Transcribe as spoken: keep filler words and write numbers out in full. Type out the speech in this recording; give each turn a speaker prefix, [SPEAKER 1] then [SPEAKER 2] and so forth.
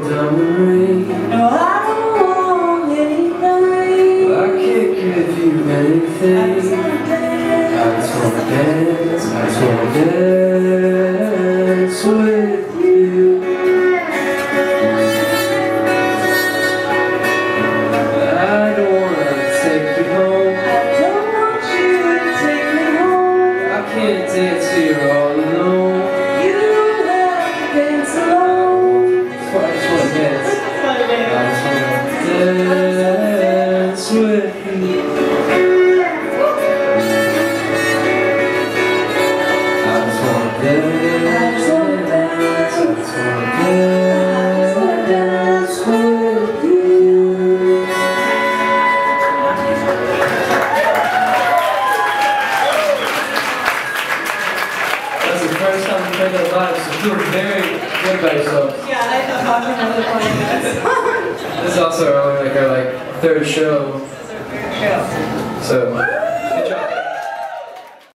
[SPEAKER 1] diamond ring.
[SPEAKER 2] No, I don't want anything.
[SPEAKER 1] I can't give you anything. I just wanna dance, I just wanna dance with you. I don't wanna take you home.
[SPEAKER 2] I don't want you to take me home.
[SPEAKER 1] I can't dance here all alone.
[SPEAKER 2] You have to dance alone.
[SPEAKER 1] That's why I just wanna dance. I just wanna dance with you. I just wanna dance.
[SPEAKER 2] I just wanna dance.
[SPEAKER 1] I just wanna dance with you. That's the first time we played that live, so feel very good about yourself.
[SPEAKER 2] Yeah, I know talking another twenty minutes.
[SPEAKER 1] This is also our, like, our like third show.
[SPEAKER 2] Show.
[SPEAKER 1] So